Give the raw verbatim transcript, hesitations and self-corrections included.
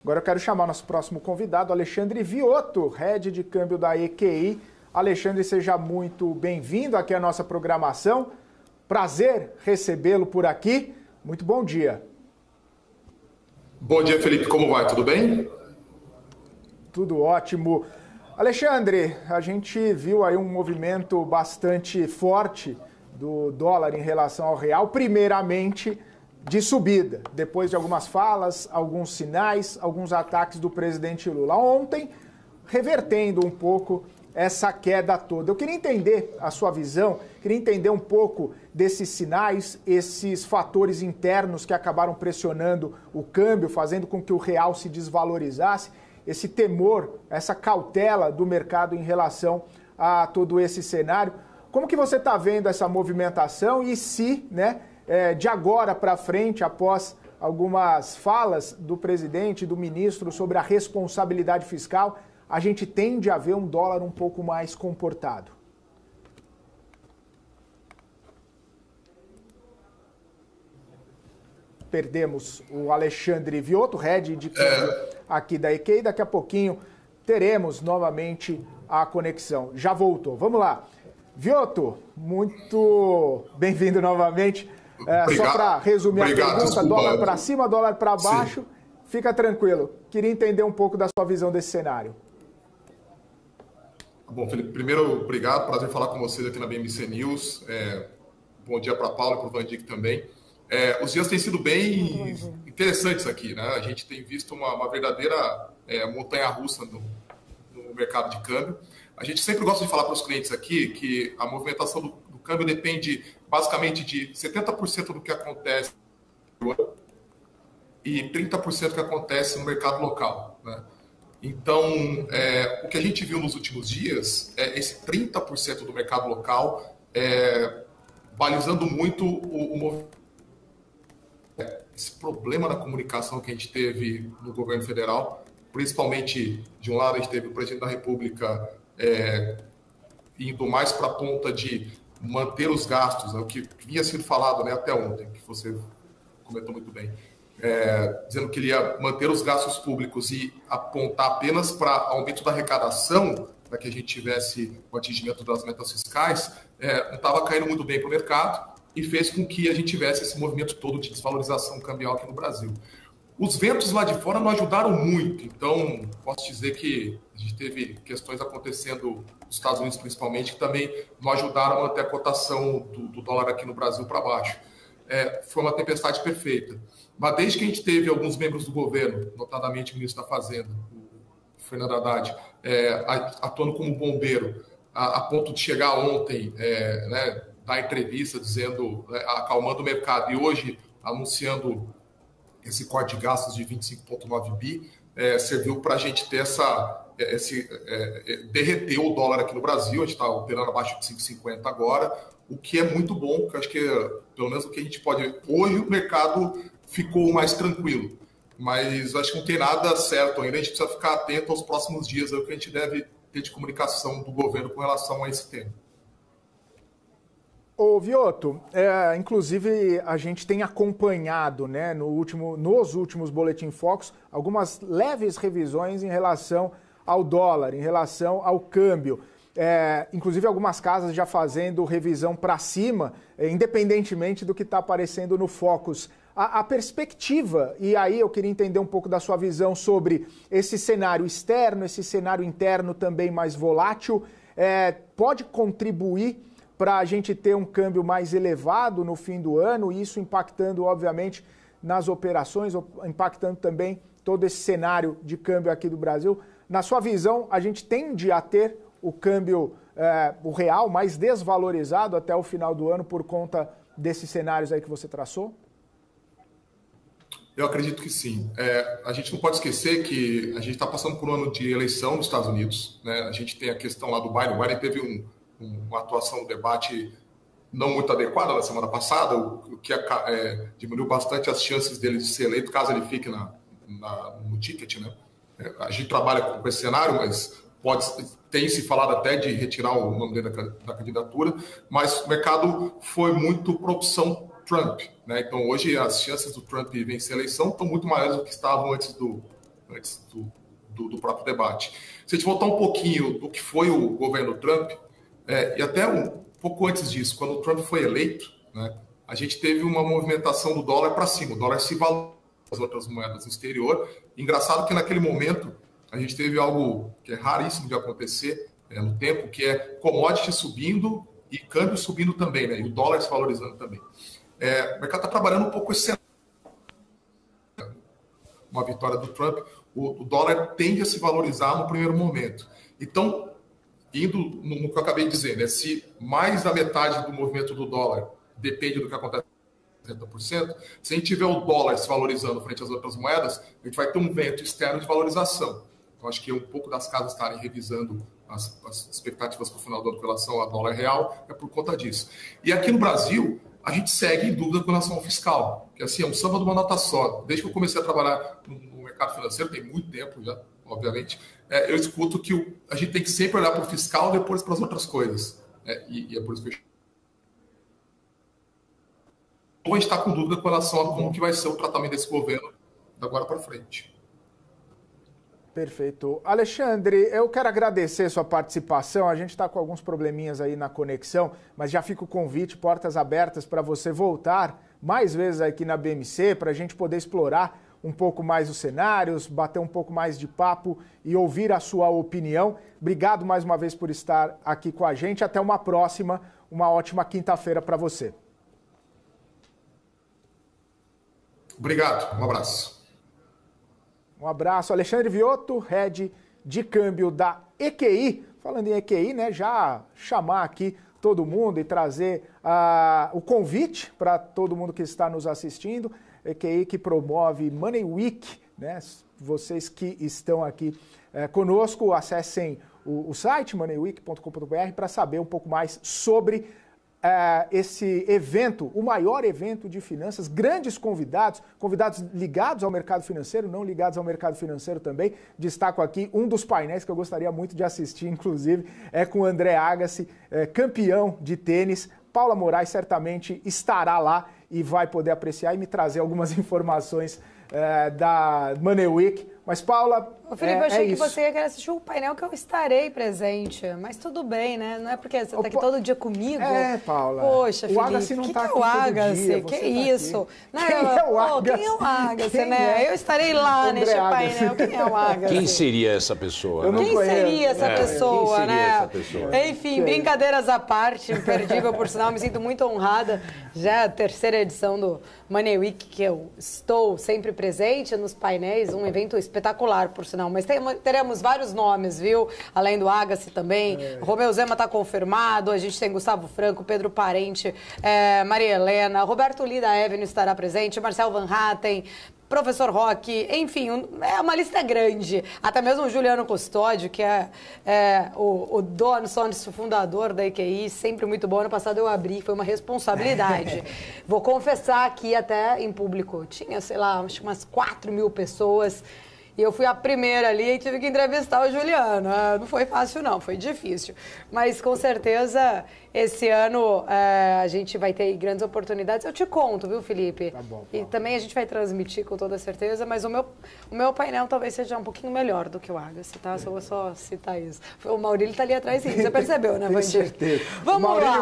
Agora eu quero chamar nosso próximo convidado, Alexandre Viotto, head de câmbio da E Q I. Alexandre, seja muito bem-vindo aqui à nossa programação. Prazer recebê-lo por aqui. Muito bom dia. Bom dia, Felipe. Como vai? Tudo bem? Tudo ótimo. Alexandre, a gente viu aí um movimento bastante forte do dólar em relação ao real, primeiramente de subida, depois de algumas falas, alguns sinais, alguns ataques do presidente Lula. Ontem, revertendo um pouco essa queda toda. Eu queria entender a sua visão, queria entender um pouco desses sinais, esses fatores internos que acabaram pressionando o câmbio, fazendo com que o real se desvalorizasse, esse temor, essa cautela do mercado em relação a todo esse cenário. Como que você está vendo essa movimentação e se, né, é, de agora para frente, após algumas falas do presidente, do ministro sobre a responsabilidade fiscal, a gente tende a ver um dólar um pouco mais comportado? Perdemos o Alexandre Viotto, head de câmbio aqui da E Q I. Daqui a pouquinho teremos novamente a conexão. Já voltou. Vamos lá. Viotto, muito bem-vindo novamente. É, só para resumir Obrigado, a pergunta, desculpa. Dólar para cima, dólar para baixo, Sim. Fica tranquilo. Queria entender um pouco da sua visão desse cenário. Bom, Felipe, primeiro, obrigado. Prazer falar com vocês aqui na B M C News. É, bom dia para Paulo e para o Van Dijk também. É, os dias têm sido bem interessantes aqui, né? A gente tem visto uma, uma verdadeira é, montanha-russa no, no mercado de câmbio. A gente sempre gosta de falar para os clientes aqui que a movimentação do, do câmbio depende basicamente de setenta por cento do que acontece e trinta por cento do que acontece no mercado local, né? Então, é, o que a gente viu nos últimos dias é esse trinta por cento do mercado local é, balizando muito o, o movimento. Esse problema da comunicação que a gente teve no governo federal, principalmente, de um lado, a gente teve o presidente da República é, indo mais para a ponta de manter os gastos, é o que vinha sendo falado, né, até ontem, que você comentou muito bem. É, dizendo que ele ia manter os gastos públicos e apontar apenas para aumento da arrecadação, para que a gente tivesse o atingimento das metas fiscais, é, não estava caindo muito bem para o mercado e fez com que a gente tivesse esse movimento todo de desvalorização cambial aqui no Brasil. Os ventos lá de fora não ajudaram muito, então posso dizer que a gente teve questões acontecendo nos Estados Unidos principalmente, que também não ajudaram a manter a cotação do, do dólar aqui no Brasil para baixo. É, foi uma tempestade perfeita. Mas desde que a gente teve alguns membros do governo, notadamente o ministro da Fazenda, o Fernando Haddad, é, atuando como bombeiro, a, a ponto de chegar ontem, é, né, dar entrevista dizendo, né, acalmando o mercado, e hoje anunciando esse corte de gastos de vinte e cinco vírgula nove bi, é, serviu para a gente ter essa, esse, é, derreter o dólar aqui no Brasil. A gente está operando abaixo de cinco vírgula cinquenta agora, o que é muito bom, que eu acho que pelo menos o que a gente pode... Hoje o mercado ficou mais tranquilo, mas acho que não tem nada certo ainda, a gente precisa ficar atento aos próximos dias, é o que a gente deve ter de comunicação do governo com relação a esse tema. Ô Viotto, é, inclusive a gente tem acompanhado, né, no último, nos últimos Boletim Focus algumas leves revisões em relação ao dólar, em relação ao câmbio. É, inclusive algumas casas já fazendo revisão para cima, é, independentemente do que está aparecendo no Focus. A, a perspectiva, e aí eu queria entender um pouco da sua visão sobre esse cenário externo, esse cenário interno também mais volátil, é, pode contribuir para a gente ter um câmbio mais elevado no fim do ano, e isso impactando, obviamente, nas operações, impactando também todo esse cenário de câmbio aqui do Brasil. Na sua visão, a gente tende a ter o câmbio, é, o real, mais desvalorizado até o final do ano por conta desses cenários aí que você traçou? Eu acredito que sim. É, a gente não pode esquecer que a gente está passando por um ano de eleição nos Estados Unidos, né? A gente tem a questão lá do Biden. O Biden teve um, um, uma atuação no debate não muito adequada na semana passada, o, o que é, diminuiu bastante as chances dele de ser eleito, caso ele fique na, na, no ticket, né? É, a gente trabalha com, com esse cenário, mas pode, tem se falado até de retirar o nome dele da, da candidatura, mas o mercado foi muito para a opção Trump, né? Então hoje as chances do Trump vencer a eleição estão muito maiores do que estavam antes do, antes do, do, do próprio debate. Se a gente voltar um pouquinho do que foi o governo Trump, é, e até um pouco antes disso, quando o Trump foi eleito, né, a gente teve uma movimentação do dólar para cima, o dólar se valorizou as outras moedas no exterior. Engraçado que naquele momento a gente teve algo que é raríssimo de acontecer é, no tempo, que é commodity subindo e câmbio subindo também, né, e o dólar se valorizando também. É, o mercado está trabalhando um pouco esse cenário. Uma vitória do Trump, o, o dólar tende a se valorizar no primeiro momento. Então, indo no, no que eu acabei de dizer, né, se mais da metade do movimento do dólar depende do que acontece com setenta por cento, se a gente tiver o dólar se valorizando frente às outras moedas, a gente vai ter um vento externo de valorização. Então, acho que um pouco das casas estarem revisando as, as expectativas para o final do ano com relação ao dólar real é por conta disso. E aqui no Brasil, a gente segue em dúvida com relação ao fiscal, que assim, é um samba de uma nota só. Desde que eu comecei a trabalhar no, no mercado financeiro, tem muito tempo já, obviamente, é, eu escuto que o, a gente tem que sempre olhar para o fiscal e depois para as outras coisas. É, e, e é por isso que eu... Ou a gente está com dúvida com relação a como que vai ser o tratamento desse governo da agora para frente. Perfeito. Alexandre, eu quero agradecer sua participação. A gente está com alguns probleminhas aí na conexão, mas já fica o convite, portas abertas para você voltar mais vezes aqui na B M C, para a gente poder explorar um pouco mais os cenários, bater um pouco mais de papo e ouvir a sua opinião. Obrigado mais uma vez por estar aqui com a gente. Até uma próxima, uma ótima quinta-feira para você. Obrigado, um abraço. Um abraço, Alexandre Viotto, head de câmbio da E Q I. Falando em E Q I, né, já chamar aqui todo mundo e trazer uh, o convite para todo mundo que está nos assistindo. E Q I que promove Money Week, né? Vocês que estão aqui uh, conosco, acessem o, o site money week ponto com ponto b r para saber um pouco mais sobre Uh, esse evento, o maior evento de finanças, grandes convidados, convidados ligados ao mercado financeiro, não ligados ao mercado financeiro também. Destaco aqui um dos painéis que eu gostaria muito de assistir, inclusive, é com o André Agassi, é, campeão de tênis. Paula Moraes certamente estará lá e vai poder apreciar e me trazer algumas informações é, da Money Week. Mas, Paula, Ô, Felipe, é, eu achei é que isso. você ia querer assistir o painel que eu estarei presente. Mas tudo bem, né? Não é porque você está aqui todo dia comigo. É, Paula. Poxa, Felipe, o Agassi não que tá que aqui é o todo Agassi? dia, Que você isso? tá Não, quem, eu, é o pô, Agassi? quem é o Agassi, Quem né? é? Eu estarei lá André neste Agassi. painel. Quem é o Agassi? Quem seria essa pessoa? Eu né? não Quem conheço. seria essa É, pessoa, quem seria né? essa pessoa? Enfim, Quem? brincadeiras à parte, imperdível por sinal, me sinto muito honrada. Já é a terceira edição do Money Week que eu estou sempre presente nos painéis, um evento espetacular, por sinal. Mas tem, teremos vários nomes, viu? Além do Agassi também. É. Romeu Zema está confirmado, a gente tem Gustavo Franco, Pedro Parente, é, Maria Helena, Roberto Lida Avenue estará presente, Marcel Van Hatten, Professor Roque, enfim, um, é uma lista grande. Até mesmo o Juliano Custódio, que é, é o, o dono, sócio fundador da E Q I, sempre muito bom. Ano passado eu abri, foi uma responsabilidade. Vou confessar aqui até em público, tinha, sei lá, acho que umas quatro mil pessoas. E eu fui a primeira ali e tive que entrevistar o Juliano. Não foi fácil, não, foi difícil. Mas, com certeza, esse ano é, a gente vai ter grandes oportunidades. Eu te conto, viu, Felipe? Tá bom, e tá. Também também a gente vai transmitir com toda certeza, mas o meu, o meu painel talvez seja um pouquinho melhor do que o Agassi, tá? Só vou só citar isso. O Maurílio tá ali atrás, sim. Você percebeu, né, Tenho Vandir? certeza. Vamos Maurílio... lá.